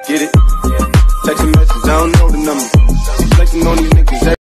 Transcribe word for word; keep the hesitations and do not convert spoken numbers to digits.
Get it? Text a message, I don't know the number. Flexing on these niggas.